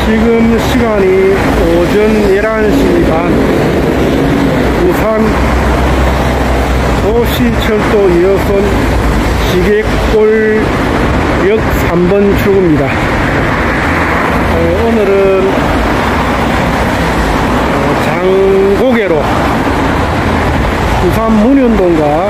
지금 시간이 오전 11시 반, 부산 도시철도 2호선 지객골역 3번 출구입니다. 오늘은 장고개로 부산 문현동과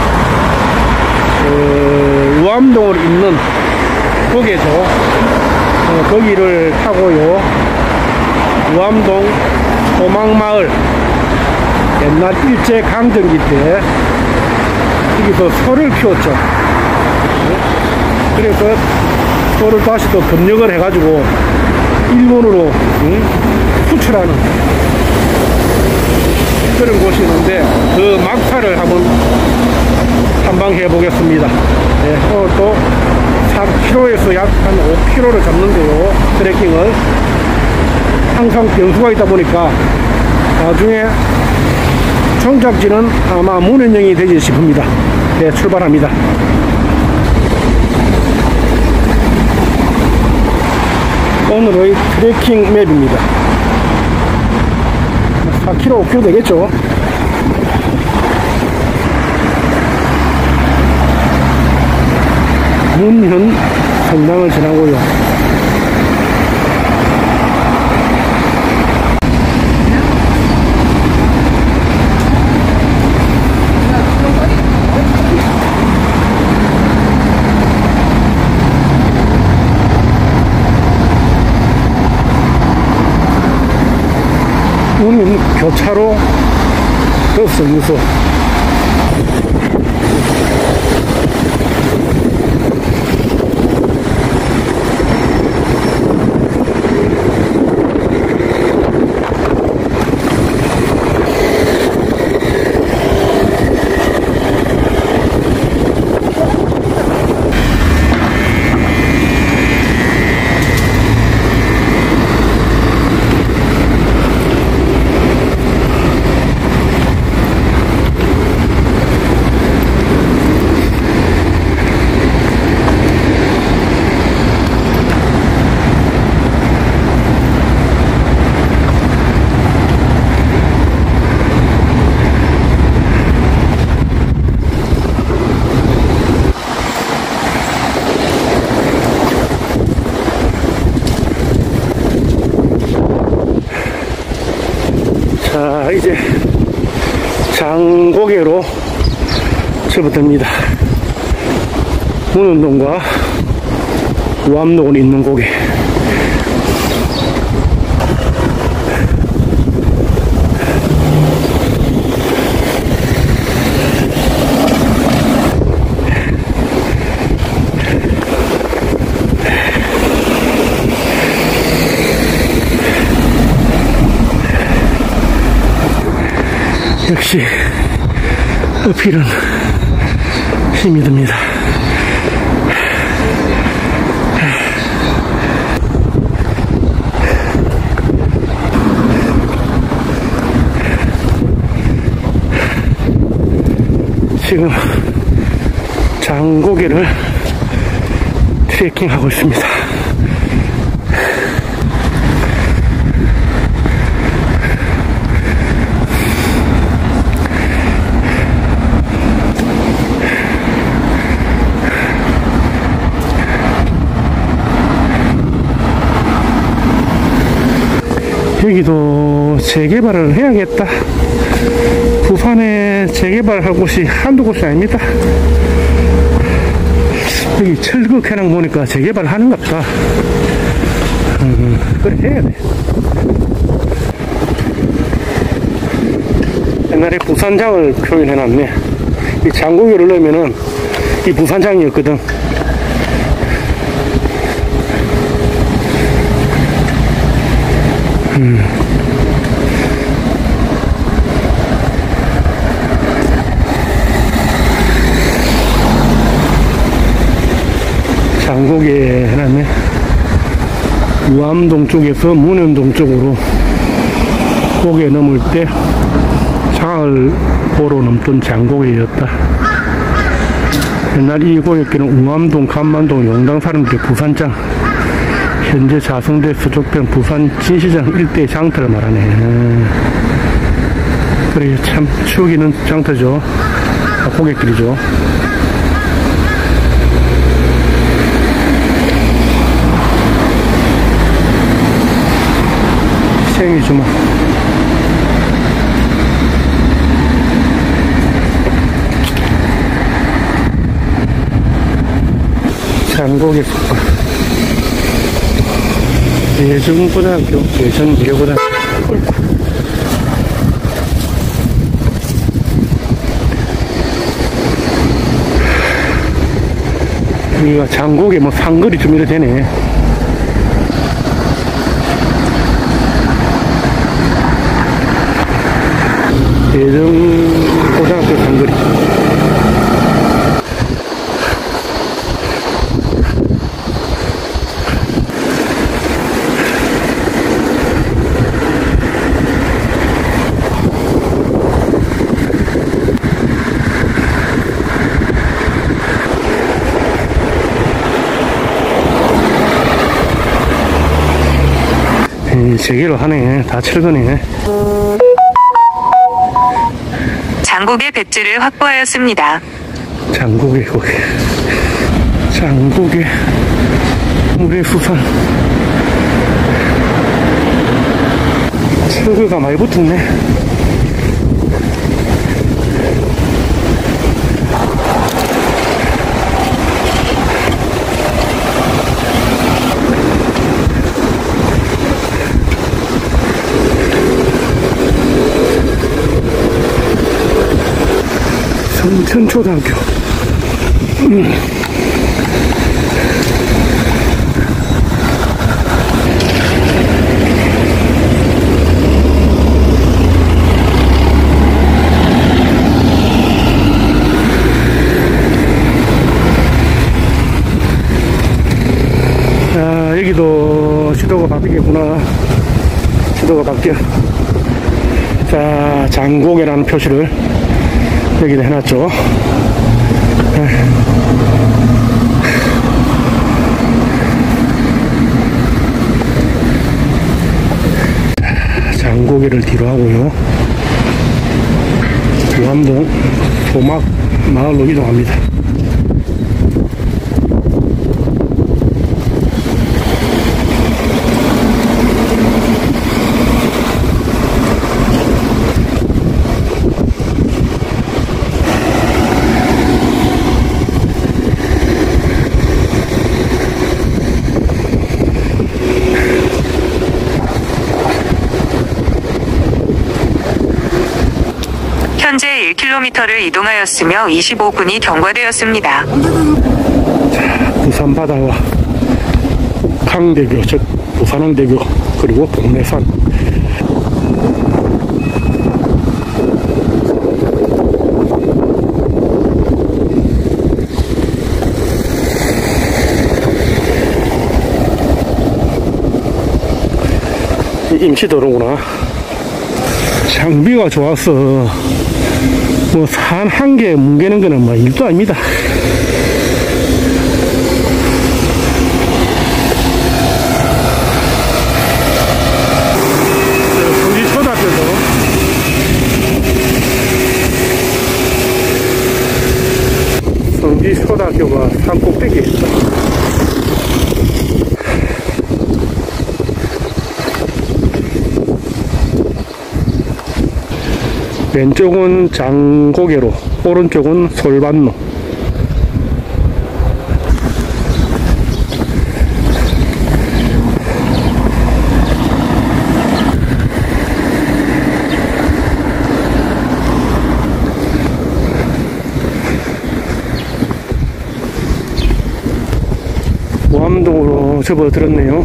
우암동을 잇는 고개죠. 거기를 타고요, 우암동 소망마을, 옛날 일제강점기 때 여기서 소를 키웠죠. 그래서 소를 다시 또 검역을 해가지고 일본으로 수출하는 그런 곳이 있는데, 그 막타를 한번 탐방해 보겠습니다. 네, 오늘 또 3km에서 약 한 5km를 잡는데요, 트레킹을. 항상 변수가 있다 보니까 나중에 종착지는 아마 문현영이 되지 싶습니다. 네, 출발합니다. 오늘의 트레킹 맵입니다. 4km, 5km 되겠죠. 문현 성당을 지나고요. 문현 교차로 버스 유소. 자, 이제 장고개로 접어듭니다. 문현동과 우암동을 잇는 고개. 역시 어필은 힘이 듭니다. 지금 장고개를 트레킹하고 있습니다. 여기도 재개발을 해야겠다. 부산에 재개발할 곳이 한두 곳이 아닙니다. 여기 철거 해놓은 보니까 재개발 하는가 보다. 그래 해야 돼. 옛날에 부산장을 표현해놨네. 이 장고개를 넣으면은 이 부산장이었거든. 장고개 해놨네. 우암동 쪽에서 문현동 쪽으로 고개 넘을 때 장을 보러 넘던 장고개였다. 옛날 이 고갯길은 웅암동, 간만동, 용당 사람들이 부산장 현재 자성대 수족변 부산 진시장 일대 장터를 말하네. 그래, 참 추억 있는 장터죠. 고객들이죠. 생이주마. 장고개 숙박. 예전고등학교, 예전미래고등학교. 여기가 장고개 뭐 상거리 좀 이래 되네. 예전고등학교 상거리. 재개로 하네. 다 철거네. 장고개 배지를 확보하였습니다. 장고개 고개. 장고개 물의 수산. 철거가 많이 붙었네. 성천초등학교. 자, 여기도 시도가 바뀌겠구나. 시도가 바뀌어. 자, 장고개라는 표시를 여기다 해놨죠. 장고개를 뒤로 하고요. 부암동 소막 마을로 이동합니다. 현재 1km를 이동하였으며 25분이 경과되었습니다. 자, 부산 바다와 북항대교, 즉 부산항대교, 그리고 동래산. 임시도로구나. 장비가 좋아서 뭐 산 한 개 뭉개는 거는 뭐 일도 아닙니다. 성지초등학교가 산 꼭대기에 있다. 왼쪽은 장고개로, 오른쪽은 솔반로. 모암동으로 접어들었네요.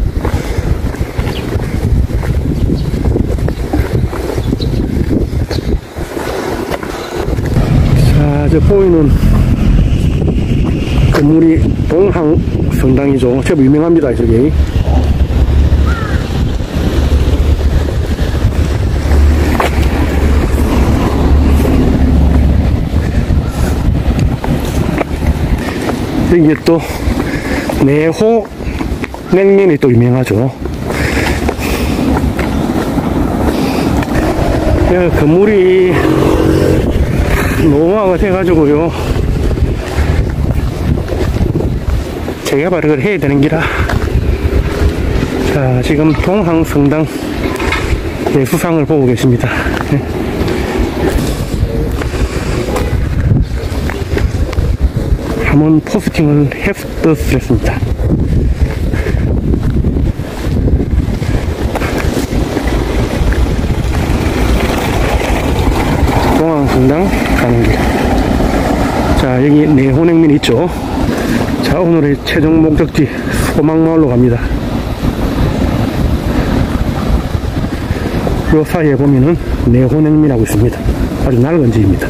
자, 저 보이는 건물이 동항성당이죠. 제법 유명합니다, 저기. 여기에 또 내호 냉면이 또 유명하죠. 건물이 노후화가 돼가지고요, 재개발을 해야 되는 기라. 자, 지금 동항성당 예수상을 보고 계십니다. 한번 포스팅을 했었습니다. 동항성당 가는 길. 자, 여기 내호냉면 있죠. 자, 오늘의 최종 목적지 소망마을로 갑니다. 요 사이에 보면은 내호냉면하고 있습니다. 아주 낡은 집입니다.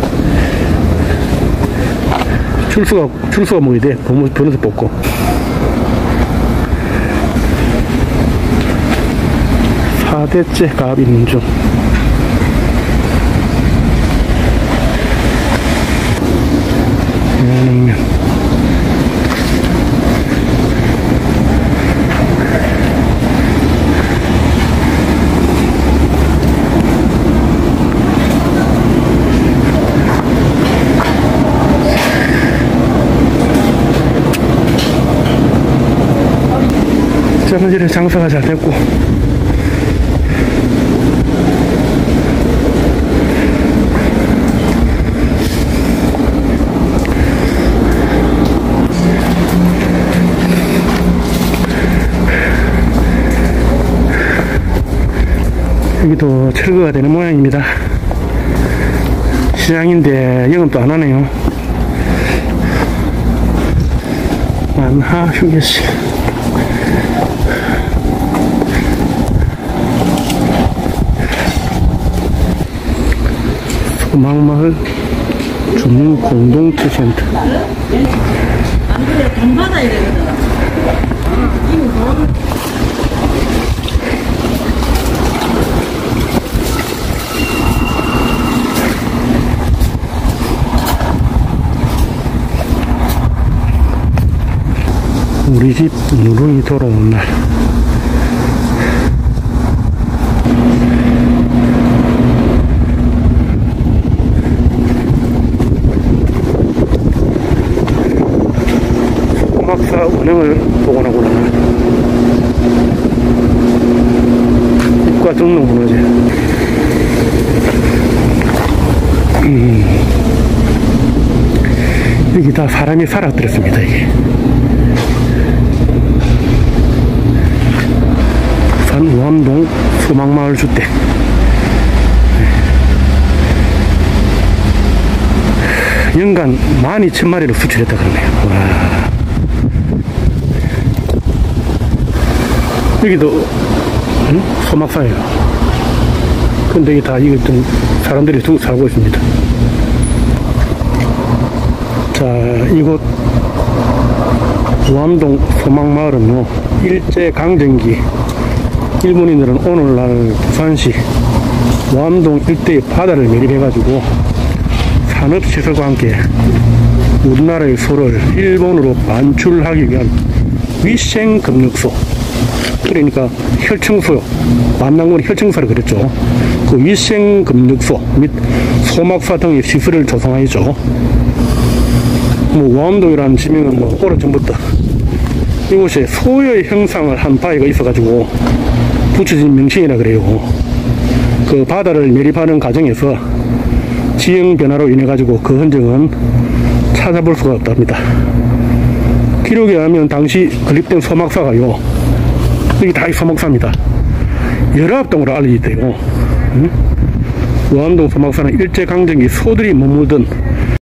출수가 먹어야 돼. 버릇을 뽑고. 사대째 가압 있는 중. 냉면. 저는 장사가 잘 됐고, 여기도 철거가 되는 모양입니다. 시장인데 영업도 안 하네요. 만하 휴게실. 소망마을 주민공동체센터. 안 그래, 돈 받아야 되거든. 우리 집 누룽이 돌아온 날. 소막사 운행을 복원하구나. 입과 등록 문화재. 여기 다 사람이 살아들었습니다. 이게 부산 우암동 소망마을 주택. 연간 12,000마리를 수출했다 그러네요. 와. 여기도 소막사예요. 근데 이게 다 이거 좀 사람들이 살고 있습니다. 자, 이곳 우암동 소망마을은요, 일제강점기 일본인들은 오늘날 부산시 우암동 일대의 바다를 매립해가지고 산업시설과 함께 우리나라의 소를 일본으로 반출하기 위한 위생금육소, 그러니까 혈청소요, 만난군 혈청소를 그랬죠. 그 위생금육소 및 소막사 등의 시설을 조성하였죠. 우암동이라는 지명은 오래전부터 이곳에 소의 형상을 한 바위가 있어가지고 붙여진 명칭이라 그래요. 그 바다를 매립하는 과정에서 지형 변화로 인해 가지고 그 흔적은 찾아볼 수가 없답니다. 기록에 의하면 당시 건립된 소막사가요, 여기 다 소막사입니다. 19동으로 알려지대요. 우암동 소막사는 일제강점기 소들이 머물던